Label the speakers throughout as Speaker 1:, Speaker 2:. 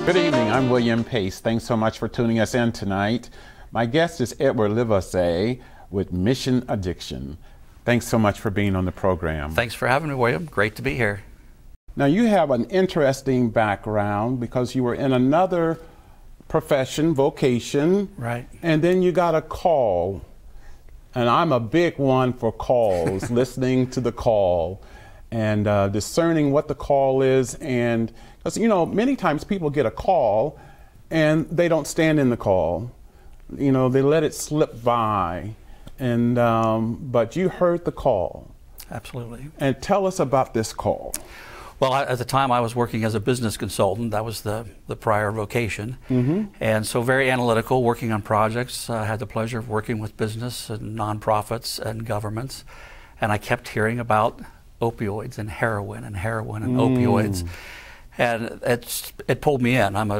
Speaker 1: Good evening, I'm William Pace. Thanks so much for tuning us in tonight. My guest is Edward Livesay with Mission Addiction. Thanks so much for being on the program.
Speaker 2: Thanks for having me, William. Great to be here.
Speaker 1: Now, you have an interesting background because you were in another profession, vocation,
Speaker 2: right?
Speaker 1: And then you got a call. And I'm a big one for calls, listening to the call and discerning what the call is. And because, you know, many times people get a call and they don't stand in the call. You know, they let it slip by. And but you heard the call.
Speaker 2: Absolutely.
Speaker 1: And tell us about this call.
Speaker 2: Well, at the time I was working as a business consultant. That was the prior vocation. Mm-hmm. And so very analytical, working on projects. I had the pleasure of working with business and nonprofits and governments. And I kept hearing about opioids and heroin and opioids. And it pulled me in. I'm a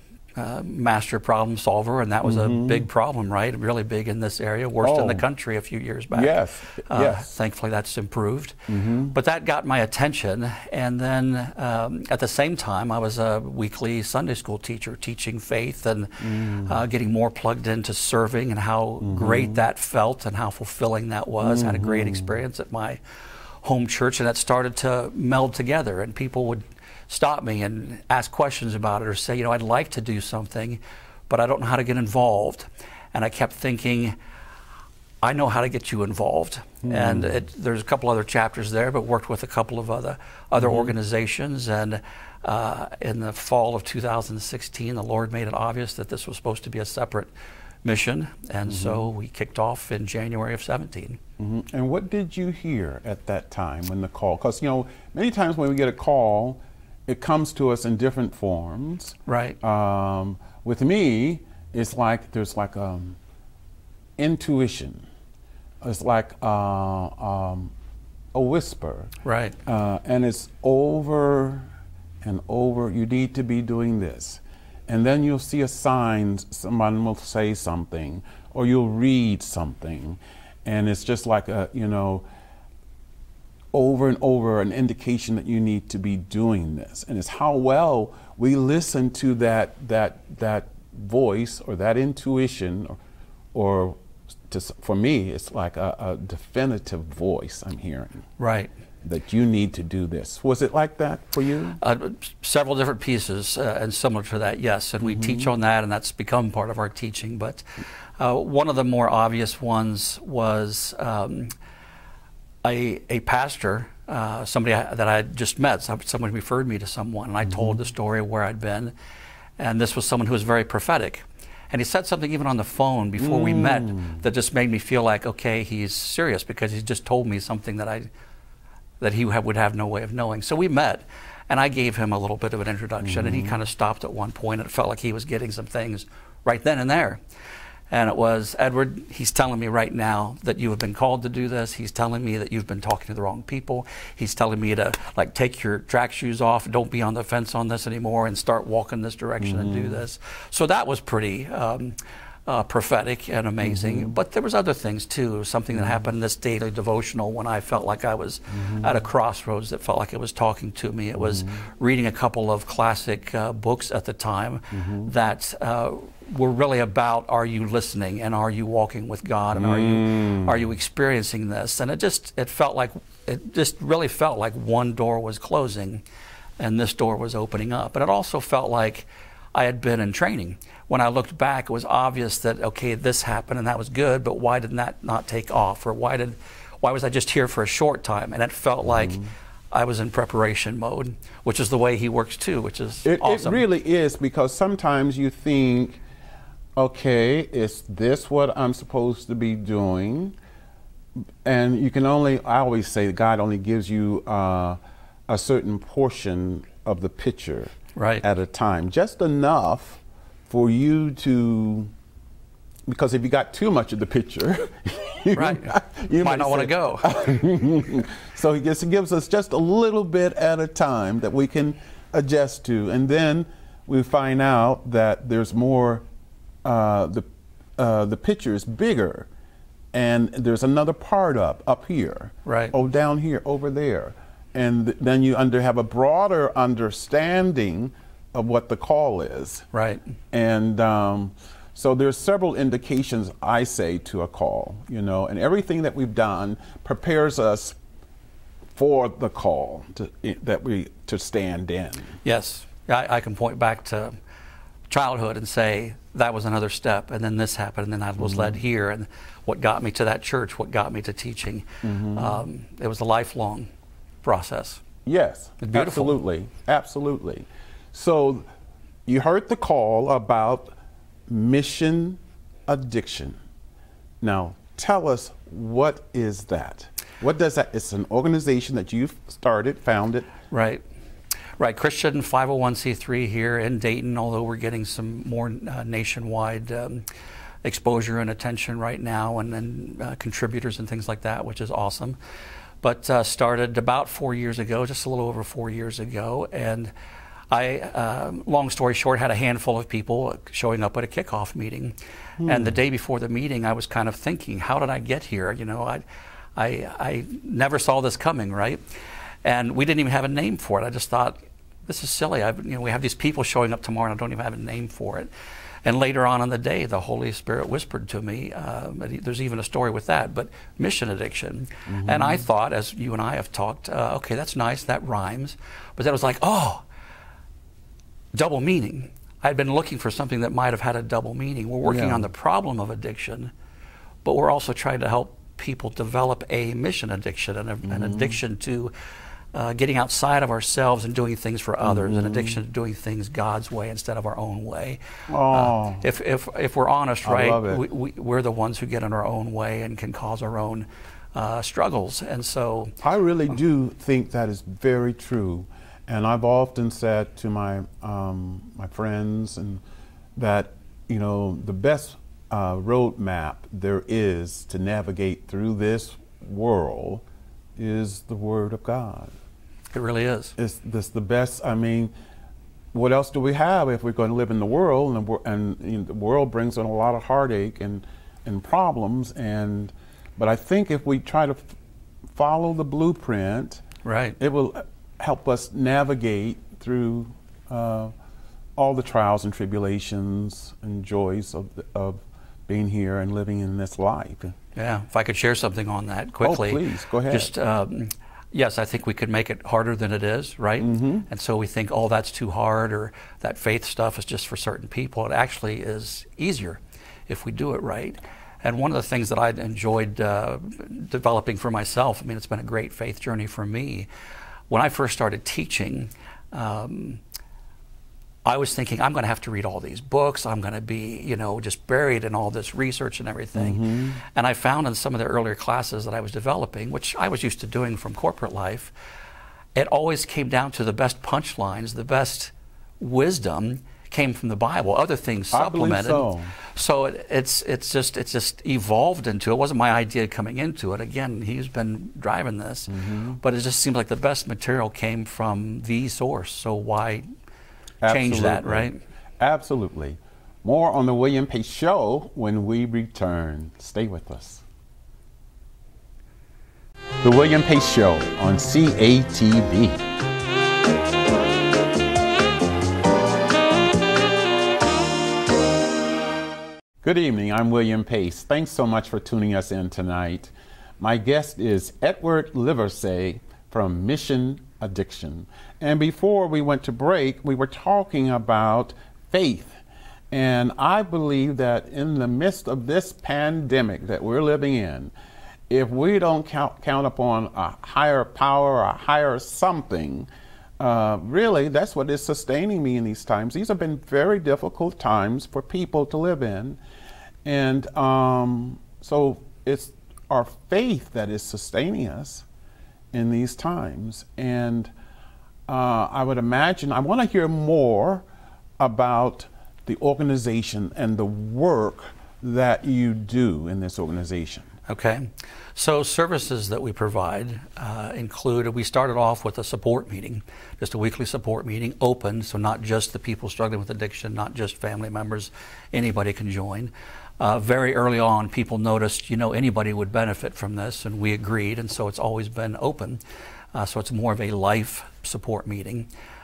Speaker 2: master problem solver, and that was a big problem, right? Really big in this area, worst in the country a few years back.
Speaker 1: Yes, yes.
Speaker 2: Thankfully, that's improved. But that got my attention, and then at the same time, I was a weekly Sunday school teacher, teaching faith and getting more plugged into serving and how great that felt and how fulfilling that was. Had a great experience at my home church, and that started to meld together, and people would stop me and ask questions about it or say, you know, I'd like to do something, but I don't know how to get involved. And I kept thinking, I know how to get you involved. And there's a couple other chapters there, but worked with a couple of other organizations. And in the fall of 2016, the Lord made it obvious that this was supposed to be a separate mission. And so we kicked off in January of 17.
Speaker 1: And what did you hear at that time when the call? Because, you know, many times when we get a call, it comes to us in different forms.
Speaker 2: Right.
Speaker 1: With me, it's like there's like intuition. It's like a whisper.
Speaker 2: Right.
Speaker 1: And it's over and over. You need to be doing this. And then you'll see a sign, someone will say something, or you'll read something. And it's just like a, you know, over and over an indication that you need to be doing this. And it's how well we listen to that voice or that intuition, or for me, it's like a definitive voice I'm hearing.
Speaker 2: Right.
Speaker 1: That you need to do this. Was it like that for you?
Speaker 2: Several different pieces and similar to that, yes. And we teach on that, and that's become part of our teaching. But one of the more obvious ones was a pastor, somebody that I had just met. Someone referred me to someone, and I told the story of where I'd been. And this was someone who was very prophetic. And he said something even on the phone before we met that just made me feel like, okay, he's serious, because he just told me something that he would have no way of knowing. So we met, and I gave him a little bit of an introduction, and he kind of stopped at one point, and it felt like he was getting some things right then and there. And it was, Edward, he's telling me right now that you have been called to do this. He's telling me that you've been talking to the wrong people. He's telling me to, like, take your track shoes off, don't be on the fence on this anymore, and start walking this direction and do this. So that was pretty prophetic and amazing. But there was other things too. It was something that happened in this daily devotional when I felt like I was at a crossroads, that felt like it was talking to me. It was reading a couple of classic books at the time that were really about, are you listening, and are you walking with God, and are you experiencing this? And it just really felt like one door was closing and this door was opening up. And it also felt like I had been in training. When I looked back, it was obvious that, okay, this happened and that was good, but why did that not take off? Or why was I just here for a short time? And it felt like I was in preparation mode, which is the way he works too, which is awesome.
Speaker 1: It really is, because sometimes you think, okay, is this what I'm supposed to be doing? And you can only, I always say God only gives you a certain portion of the picture at a time, just enough for you to, because if you got too much of the picture, you might not want to
Speaker 2: go.
Speaker 1: So he gives us just a little bit at a time that we can adjust to, and then we find out that there's more. The picture is bigger, and there's another part up here, oh, down here, over there, and then you have a broader understanding of what the call is.
Speaker 2: Right.
Speaker 1: And so there's several indications, I say, to a call, you know, and everything that we've done prepares us for the call to stand in.
Speaker 2: Yes, I can point back to childhood and say that was another step, and then this happened, and then I was led here, and what got me to that church, what got me to teaching. It was a lifelong process.
Speaker 1: Yes,
Speaker 2: Beautiful.
Speaker 1: absolutely, absolutely. So you heard the call about mission addiction. Now tell us, what is that? What does that? It's an organization that you've founded.
Speaker 2: Right. Right, Christian 501c3 here in Dayton, although we're getting some more nationwide exposure and attention right now, and contributors and things like that, which is awesome. But started about 4 years ago, just a little over 4 years ago, and I, long story short, had a handful of people showing up at a kickoff meeting. And the day before the meeting, I was kind of thinking, how did I get here? You know, I never saw this coming, right? And we didn't even have a name for it. I just thought, this is silly. We have these people showing up tomorrow and I don't even have a name for it. And later on in the day, the Holy Spirit whispered to me, there's even a story with that, but mission addiction. And I thought, as you and I have talked, okay, that's nice, that rhymes. But then it was like, oh, double meaning. I'd been looking for something that might have had a double meaning. We're working on the problem of addiction, but we're also trying to help people develop a mission addiction, and an addiction to getting outside of ourselves and doing things for others, an addiction to doing things God's way instead of our own way. If we're honest, right, we're the ones who get in our own way and can cause our own struggles. And so
Speaker 1: I really do think that is very true. And I've often said to my my friends and that, you know, the best roadmap there is to navigate through this world is the Word of God.
Speaker 2: It really is.
Speaker 1: It's the best. I mean, what else do we have if we're going to live in the world? And you know, the world brings in a lot of heartache and problems. But I think if we try to follow the blueprint,
Speaker 2: right,
Speaker 1: it will help us navigate through all the trials and tribulations and joys of being here and living in this life.
Speaker 2: Yeah, if I could share something on that quickly.
Speaker 1: Oh, please, go ahead.
Speaker 2: Just, yes, I think we could make it harder than it is, right? And so we think, oh, that's too hard, or that faith stuff is just for certain people. It actually is easier if we do it right. And one of the things that I enjoyed developing for myself, I mean, it's been a great faith journey for me. When I first started teaching, I was thinking, I'm going to have to read all these books. I'm going to be, you know, just buried in all this research and everything. And I found in some of the earlier classes that I was developing, which I was used to doing from corporate life, it always came down to the best punchlines, the best wisdom came from the Bible. Other things supplemented. So it's just evolved into, it wasn't my idea coming into it. Again, he's been driving this, but it just seems like the best material came from the source. So why change that, right?
Speaker 1: Absolutely. More on the William Pace Show when we return. Stay with us. The William Pace Show on CATV. Good evening, I'm William Pace. Thanks so much for tuning us in tonight. My guest is Edward Livesay from Mission Addiction. And before we went to break, we were talking about faith. And I believe that in the midst of this pandemic that we're living in, if we don't count upon a higher power, a higher something, really that's what is sustaining me in these times. These have been very difficult times for people to live in. And so it's our faith that is sustaining us in these times. And I would imagine, I want to hear more about the organization and the work that you do in this organization.
Speaker 2: Okay. So services that we provide include, we started off with a support meeting, just a weekly support meeting, open, so not just the people struggling with addiction, not just family members, anybody can join. Very early on, people noticed, you know, anybody would benefit from this, and we agreed, and so it's always been open. So it's more of a life support meeting.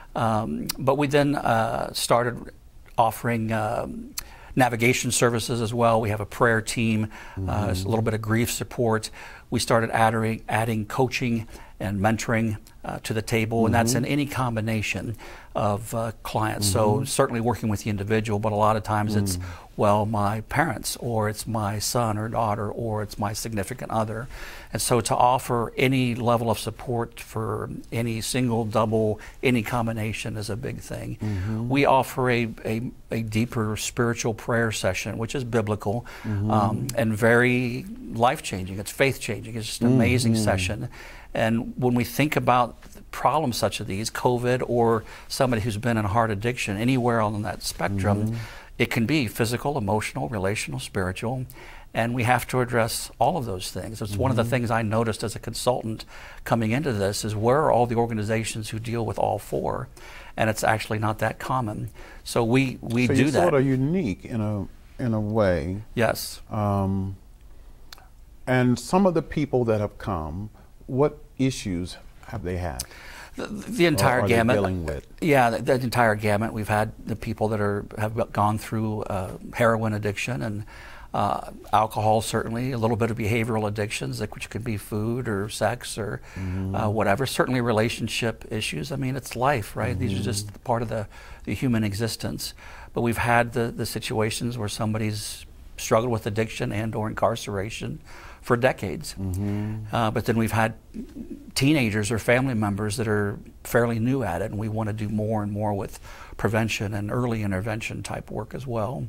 Speaker 2: But we then started offering navigation services as well. We have a prayer team, a little bit of grief support. We started adding coaching and mentoring to the table, and that's in any combination of clients. So certainly working with the individual, but a lot of times it's, well, my parents, or it's my son or daughter, or it's my significant other. And so to offer any level of support for any single, double, any combination is a big thing. We offer a deeper spiritual prayer session, which is biblical and very life-changing. It's faith-changing. It's just an amazing session. And when we think about problems such as these, COVID, or somebody who's been in a hard addiction, anywhere on that spectrum, it can be physical, emotional, relational, spiritual, and we have to address all of those things. It's one of the things I noticed as a consultant coming into this is, where are all the organizations who deal with all four? And it's actually not that common. So we do that. So you're
Speaker 1: sort of unique in a way.
Speaker 2: Yes.
Speaker 1: And some of the people that have come, what issues have they had?
Speaker 2: The entire gamut.
Speaker 1: Dealing with?
Speaker 2: Yeah, the entire gamut. We've had the people that have gone through heroin addiction and alcohol, certainly, a little bit of behavioral addictions, which could be food or sex or whatever. Certainly relationship issues. I mean, it's life, right? These are just part of the human existence. But we've had the situations where somebody's struggled with addiction and or incarceration for decades. But then we've had teenagers or family members that are fairly new at it, and we want to do more and more with prevention and early intervention type work as well.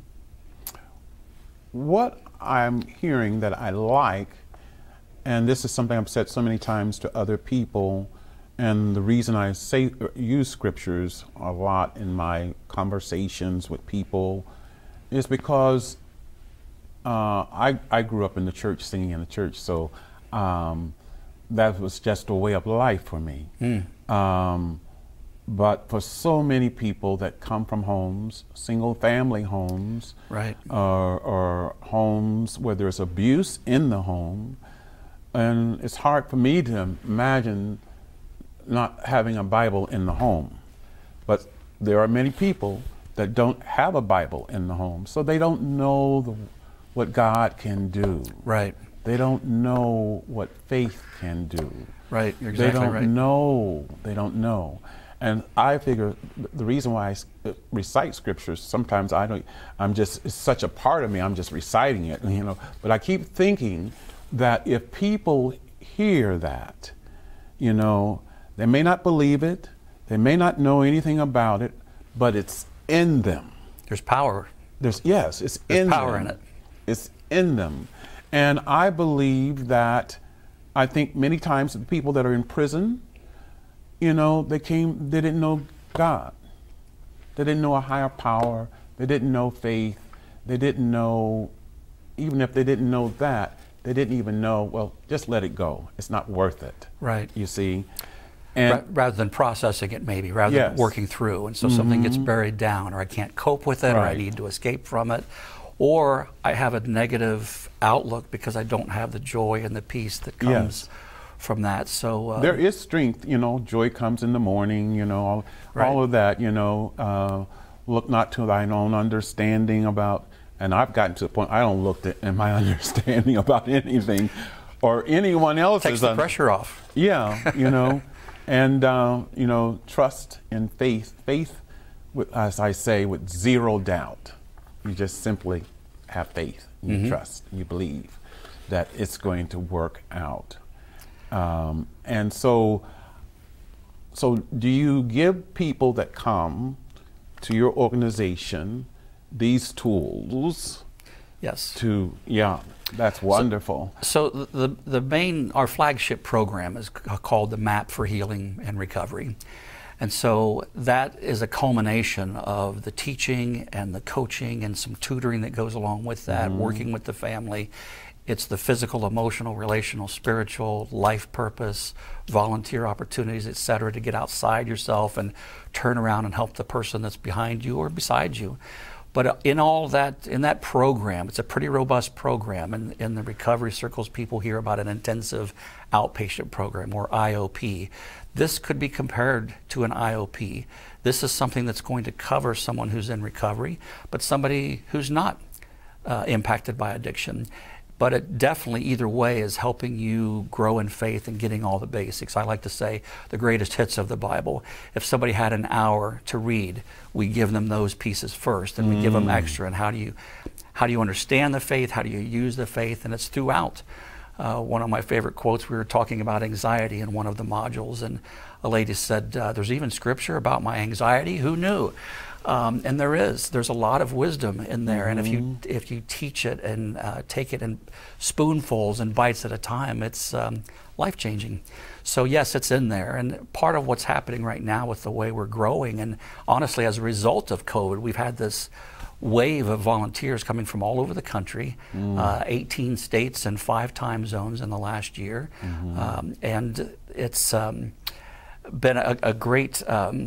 Speaker 1: What I'm hearing that I like, and this is something I've said so many times to other people, and the reason I use scriptures a lot in my conversations with people is because I grew up in the church, singing in the church, so that was just a way of life for me. But for so many people that come from homes, single family homes,
Speaker 2: right,
Speaker 1: or homes where there's abuse in the home, and it's hard for me to imagine not having a Bible in the home. But there are many people that don't have a Bible in the home, so they don't know what God can do.
Speaker 2: Right.
Speaker 1: They don't know what faith can do.
Speaker 2: Right, you're exactly right.
Speaker 1: They don't know. And I figure the reason why I recite scriptures, sometimes it's such a part of me, I'm just reciting it, you know. But I keep thinking that if people hear that, you know, they may not believe it, they may not know anything about it, but it's in them.
Speaker 2: There's power.
Speaker 1: It's in
Speaker 2: There's power
Speaker 1: them.
Speaker 2: in it.
Speaker 1: It's in them. And I believe that, I think many times the people that are in prison, you know, they didn't know God. They didn't know a higher power. They didn't know faith. They didn't know, even if they didn't know that, they didn't even know, well, just let it go. It's not worth it.
Speaker 2: Right.
Speaker 1: You see? And
Speaker 2: rather than processing it, maybe, rather than working through. And so something gets buried down, or I can't cope with it, or I need to escape from it. Or I have a negative outlook because I don't have the joy and the peace that comes from that. So
Speaker 1: there is strength, you know, joy comes in the morning, you know, all of that, you know, look not to thine own understanding about, and I've gotten to the point I don't look in my understanding about anything or anyone else's.
Speaker 2: Takes the pressure off.
Speaker 1: Yeah, you know, and, you know, trust and faith, with, as I say, with zero doubt. You just simply have faith, you trust, you believe that it's going to work out. And so do you give people that come to your organization these tools?
Speaker 2: Yes.
Speaker 1: That's wonderful.
Speaker 2: So our flagship program is called the MAP for Healing and Recovery. And so that is a culmination of the teaching and the coaching and some tutoring that goes along with that, working with the family. It's the physical, emotional, relational, spiritual, life purpose, volunteer opportunities, et cetera, to get outside yourself and turn around and help the person that's behind you or beside you. But in all that, in that program, it's a pretty robust program. And in the recovery circles, people hear about an intensive outpatient program, or IOP. this could be compared to an IOP. This is something that's going to cover someone who's in recovery, but somebody who's not impacted by addiction. But it definitely, either way, is helping you grow in faith and getting all the basics. I like to say the greatest hits of the Bible. If somebody had an hour to read, we give them those pieces first, and we give them extra. And how do you understand the faith? How do you use the faith? And it's throughout. One of my favorite quotes, we were talking about anxiety in one of the modules, and a lady said, there's even scripture about my anxiety. Who knew? And there's a lot of wisdom in there. And if you teach it and take it in spoonfuls and bites at a time, it's life-changing. So yes, it's in there. And part of what's happening right now with the way we're growing, and honestly, as a result of COVID, we've had this wave of volunteers coming from all over the country, 18 states and 5 time zones in the last year. And it's been a great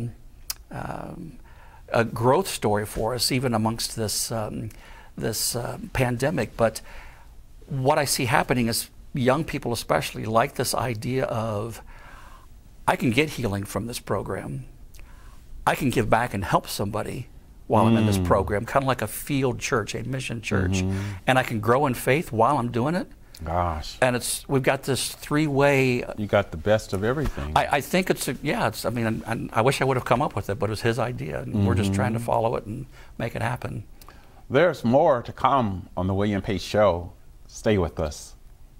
Speaker 2: a growth story for us, even amongst this pandemic. But what I see happening is young people especially like this idea of, I can get healing from this program. I can give back and help somebody while I'm in this program, kind of like a field church, a mission church. And I can grow in faith while I'm doing it.
Speaker 1: Gosh.
Speaker 2: And we've got this 3-way.
Speaker 1: You got the best of everything.
Speaker 2: I think I mean, I wish I would have come up with it, but it was his idea. And we're just trying to follow it and make it happen.
Speaker 1: There's more to come on the William Pace Show. Stay with us.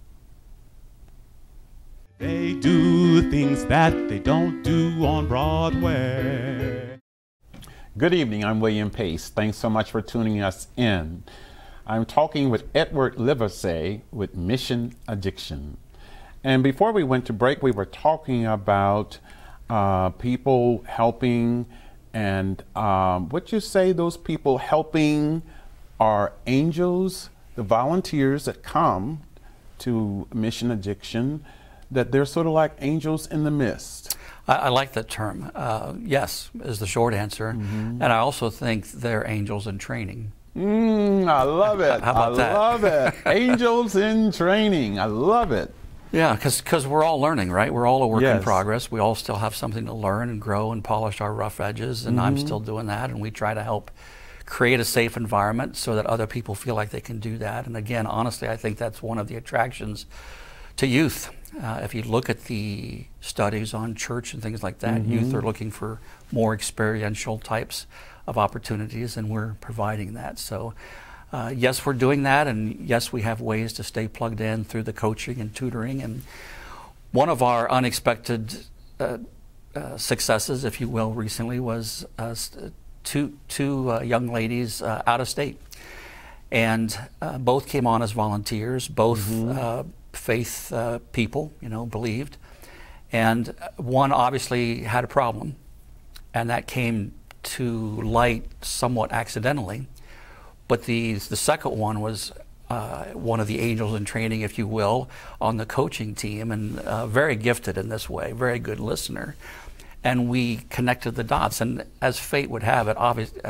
Speaker 3: They do things that they don't do on Broadway.
Speaker 1: Good evening, I'm William Pace. Thanks so much for tuning us in. I'm talking with Edward Livesay with Mission Addiction. And before we went to break, we were talking about people helping, and what you say those people helping are angels, the volunteers that come to Mission Addiction, that they're sort of like angels in the mist.
Speaker 2: I like that term. Yes, is the short answer. And I also think they're angels in training.
Speaker 1: I love it.
Speaker 2: How about that?
Speaker 1: I love it. Angels in training. I love it.
Speaker 2: Yeah, because we're all learning, right? We're all a work in progress. We all still have something to learn and grow and polish our rough edges, and I'm still doing that, and we try to help create a safe environment so that other people feel like they can do that. And again, honestly, I think that's one of the attractions to youth. If you look at the studies on church and things like that, youth are looking for more experiential types of opportunities, and we're providing that. So yes, we're doing that, and yes, we have ways to stay plugged in through the coaching and tutoring. And one of our unexpected successes, if you will, recently was two young ladies out of state, and both came on as volunteers, both faith people, believed, and one obviously had a problem, and that came to light somewhat accidentally. But the second one was one of the angels in training, if you will, on the coaching team, and very gifted in this way, very good listener. And we connected the dots, and as fate would have it,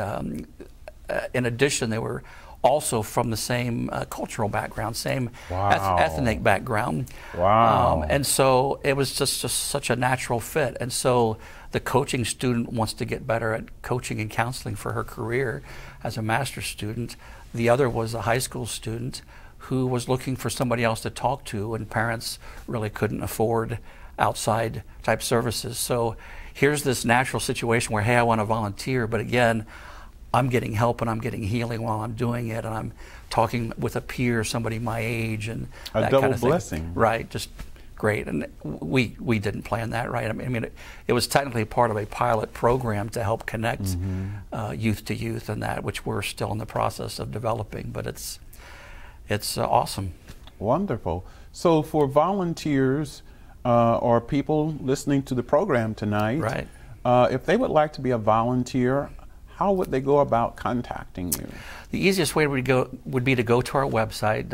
Speaker 2: in addition, they were also from the same cultural background, same ethnic background. And so it was just such a natural fit. And so the coaching student wants to get better at coaching and counseling for her career as a master's student. The other was a high school student who was looking for somebody else to talk to, and parents really couldn't afford outside type services. So here's this natural situation where, hey, I want to volunteer, but again, I'm getting help and I'm getting healing while I'm doing it, and I'm talking with a peer, somebody my age, and that
Speaker 1: double
Speaker 2: kind of thing.
Speaker 1: blessing.
Speaker 2: Right, just great. And we didn't plan that, right? I mean, it was technically part of a pilot program to help connect youth to youth, and that, which we're still in the process of developing, but it's awesome.
Speaker 1: Wonderful. So for volunteers or people listening to the program tonight,
Speaker 2: right,
Speaker 1: if they would like to be a volunteer, how would they go about contacting you?
Speaker 2: The easiest way would be to go to our website,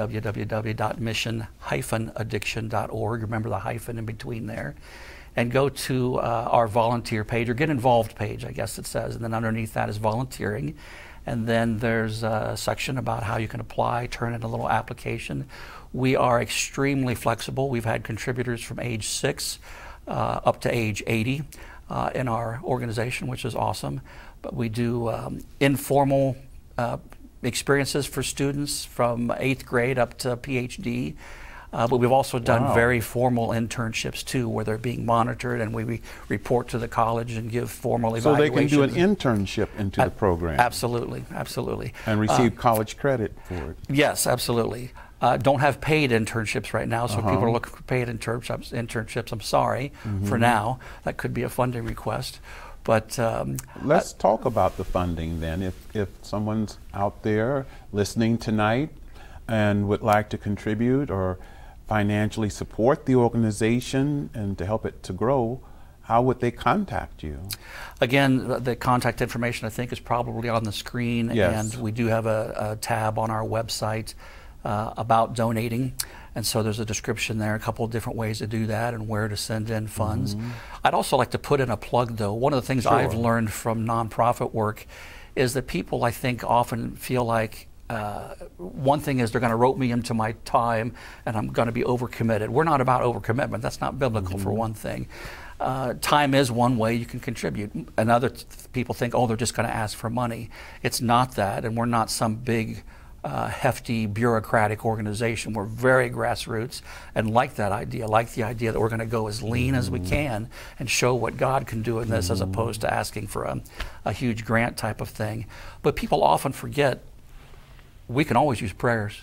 Speaker 2: www.mission-addiction.org. Remember the hyphen in between there. And go to our volunteer page, or get involved page, I guess it says. And then underneath that is volunteering. And then there's a section about how you can apply, turn in a little application. We are extremely flexible. We've had contributors from age 6 up to age 80 in our organization, which is awesome. But we do informal experiences for students from 8th grade up to PhD. But we've also done very formal internships too, where they're being monitored, and we report to the college and give formal evaluations.
Speaker 1: So they can do an internship into the program?
Speaker 2: Absolutely, absolutely.
Speaker 1: And receive college credit for it?
Speaker 2: Yes, absolutely. Don't have paid internships right now, so people are looking for paid internships. I'm sorry for now. That could be a funding request. But
Speaker 1: let's talk about the funding then. If someone's out there listening tonight and would like to contribute or financially support the organization and to help it to grow, how would they contact you? Again,
Speaker 2: the contact information I think is probably on the screen,
Speaker 1: yes.
Speaker 2: And we do have a tab on our website about donating, and so there's a description there, a couple of different ways to do that and where to send in funds. I'd also like to put in a plug though. One of the things I've learned from nonprofit work is that people, I think, often feel like one thing is they're going to rope me into my time and I'm going to be overcommitted. We're not about overcommitment. That's not biblical for one thing. Time is one way you can contribute. And other people think, oh, they're just going to ask for money. It's not that, and we're not some big hefty bureaucratic organization. We're very grassroots and like that idea, like the idea that we're going to go as lean as we can and show what God can do in this as opposed to asking for a huge grant type of thing. But people often forget we can always use prayers.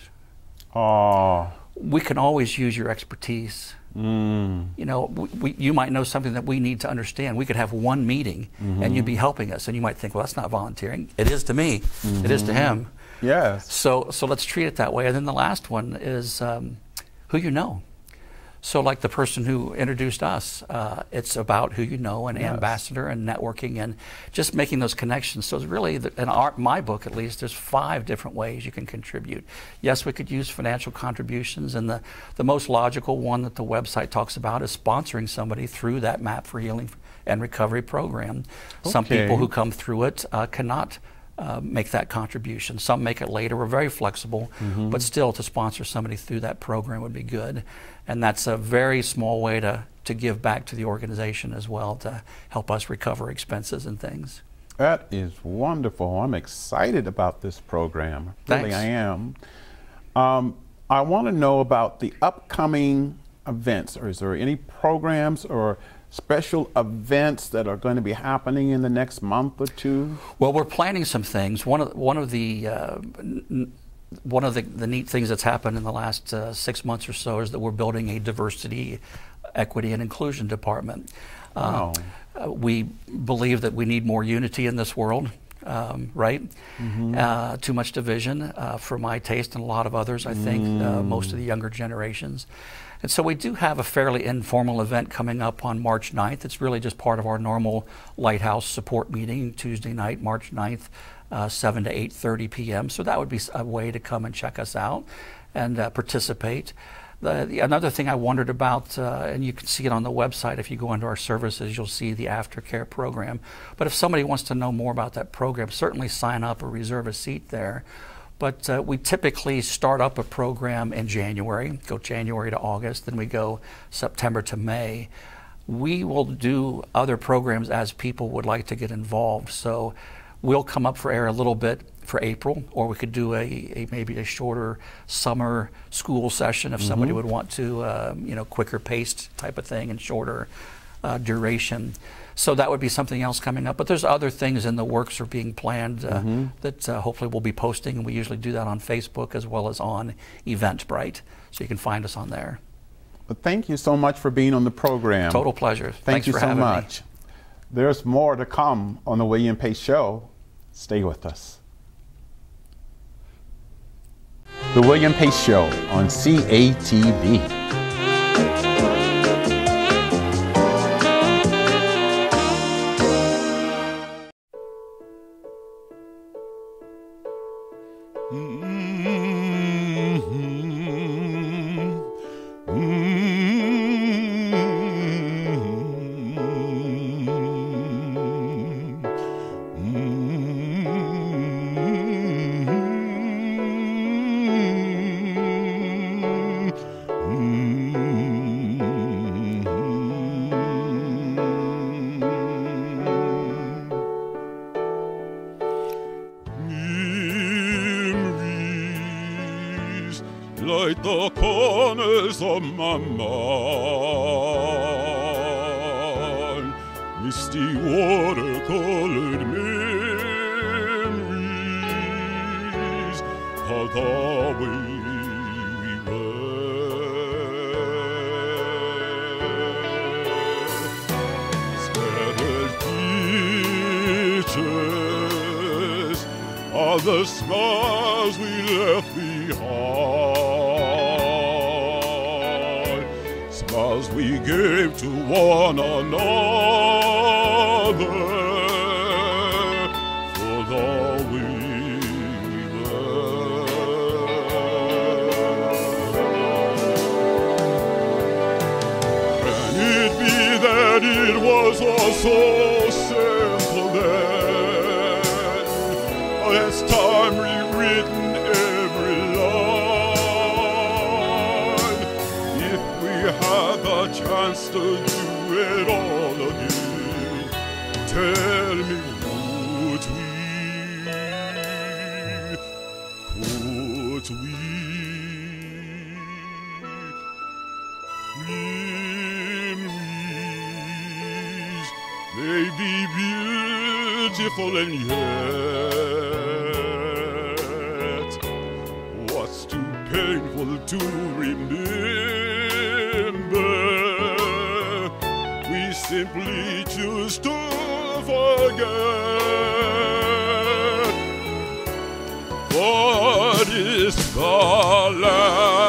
Speaker 2: We can always use your expertise. You know, you might know something that we need to understand. We could have one meeting and you'd be helping us, and you might think, well, that's not volunteering. It is to me. It is to him.
Speaker 1: Yes.
Speaker 2: So let's treat it that way. And then the last one is who you know. So like the person who introduced us, it's about who you know, and ambassador and networking and just making those connections. So it's really, in my book at least, there's 5 different ways you can contribute. Yes, we could use financial contributions, and the most logical one that the website talks about is sponsoring somebody through that MAP for Healing and Recovery program. Some people who come through it cannot make that contribution. Some make it later. We're very flexible, but still to sponsor somebody through that program would be good. And that's a very small way to give back to the organization as well, to help us recover expenses and things.
Speaker 1: That is wonderful. I'm excited about this program. Really, I am. I want to know about the upcoming events. Or is there any programs or special events that are going to be happening in the next month or 2?
Speaker 2: Well, we're planning some things. One of the neat things that's happened in the last 6 months or so is that we're building a diversity, equity, and inclusion department. We believe that we need more unity in this world, right? Too much division for my taste and a lot of others, I think, most of the younger generations. And so we do have a fairly informal event coming up on March 9th. It's really just part of our normal Lighthouse support meeting, Tuesday night, March 9th, 7 to 8:30 p.m. So that would be a way to come and check us out and participate. Another thing I wondered about, and you can see it on the website, if you go into our services, you'll see the aftercare program. But if somebody wants to know more about that program, certainly sign up or reserve a seat there. But we typically start up a program in January, go January to August, then we go September to May. We will do other programs as people would like to get involved. So we'll come up for air a little bit for April, or we could do maybe a shorter summer school session if somebody would want to, quicker paced type of thing and shorter duration. So that would be something else coming up. But there's other things in the works or being planned that hopefully we'll be posting, and we usually do that on Facebook as well as on Eventbrite. So you can find us on there.
Speaker 1: Well, thank you so much for being on the program.
Speaker 2: Total pleasure.
Speaker 1: Thanks
Speaker 2: for
Speaker 1: you so
Speaker 2: having
Speaker 1: much.
Speaker 2: me.
Speaker 1: There's more to come on the William Pace Show. Stay with us. The William Pace Show on CATV.
Speaker 3: write the corners of my mind. Misty watercolored memories of the way we were. Scattered pictures of the scars we left behind, smiles we gave to one another for the way we were. Can it be that it was all so simple then? Has time rewritten every line? If we had the chance to do it all again, tell me, would we? Could we? Memories may be beautiful and yet what's too painful to remember, we simply choose to forget. What is the last